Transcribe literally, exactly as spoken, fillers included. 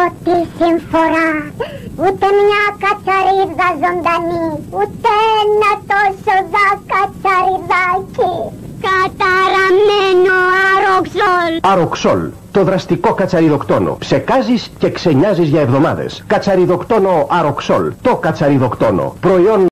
πρώτη συμφορά. Ούτε μια κατσαρίδα ζωντανή, ούτε ένα τόσο δα κατσαριδάκι. Καταραμένο Αροξόλ. Αροξόλ, το δραστικό κατσαριδοκτόνο. Ψεκάζεις και ξενιάζεις για εβδομάδες. Κατσαριδοκτόνο Αροξόλ, το κατσαριδοκτόνο. Προϊόν